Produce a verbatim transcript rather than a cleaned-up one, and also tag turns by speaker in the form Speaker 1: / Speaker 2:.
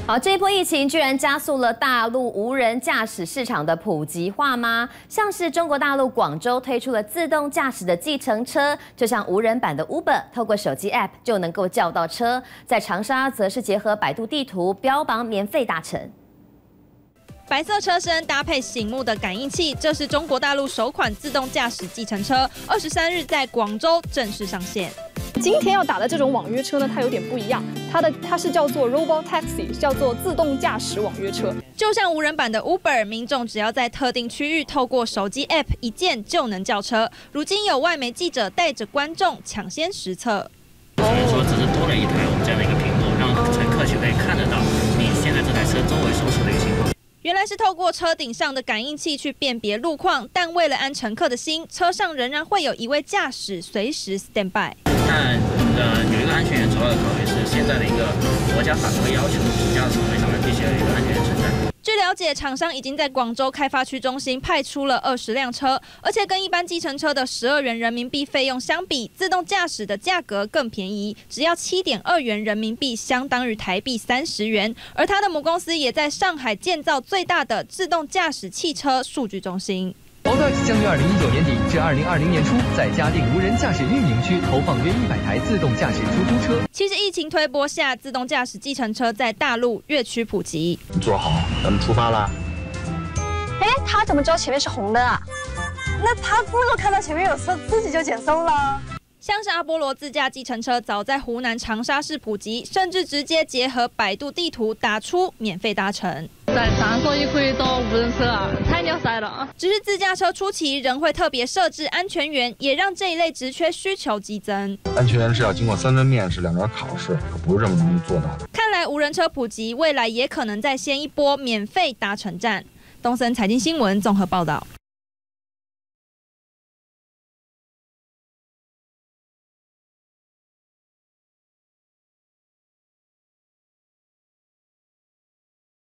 Speaker 1: 好，这一波疫情居然加速了大陆无人驾驶市场的普及化吗？像是中国大陆广州推出了自动驾驶的计程车，就像无人版的 Uber， 透过手机 App 就能够叫到车。在长沙则是结合百度地图，标榜免费搭乘。
Speaker 2: 白色车身搭配醒目的感应器，这是中国大陆首款自动驾驶计程车。二十三日在广州正式上线。
Speaker 3: 今天要打的这种网约车呢，它有点不一样，它的它是叫做 Robot Taxi， 叫做自动驾驶网约车。
Speaker 2: 就像无人版的 Uber， 民众只要在特定区域透过手机 App 一键就能叫车。如今有外媒记者带着观众抢先实测。
Speaker 4: 所以说，只是多了一台我们这样的一个屏幕，让乘客就可以看得到你现在这台车周围所处的一个情况。
Speaker 2: 原来是透过车顶上的感应器去辨别路况，但为了安乘客的心，车上仍然会有一位驾驶随时 stand by。
Speaker 4: 但呃，有一个安全员主要的考虑是现在的一个国家法规要求，主驾驶位上面必须要有一个安全员存在。
Speaker 2: 据了解，厂商已经在广州开发区中心派出了二十辆车，而且跟一般计程车的十二元人民币费用相比，自动驾驶的价格更便宜，只要七点二元人民币，相当于台币三十元。而它的母公司也在上海建造最大的自动驾驶汽车数据中心。
Speaker 5: 欧特将于二零一九年底至二零二零年初，在嘉定无人驾驶运营区投放约一百台自动驾驶出租车。
Speaker 2: 其实疫情推波下，自动驾驶计程车在大陆越趋普及。
Speaker 6: 你坐好，咱们出发啦！
Speaker 7: 哎，他怎么知道前面是红灯啊？那他不如看到前面有车，自己就减速了。
Speaker 2: 像是阿波罗自驾计程车，早在湖南长沙市普及，甚至直接结合百度地图打出免费搭乘。
Speaker 8: 在长沙也可以坐无人车啊，太鸟塞了！
Speaker 2: 只是自驾车初期仍会特别设置安全员，也让这一类职缺需求激增。
Speaker 6: 安全员是要经过三轮面试、两轮考试，可不是这么容易做到的。
Speaker 2: 看来无人车普及，未来也可能再掀一波免费搭乘战。东森财经新闻综合报道。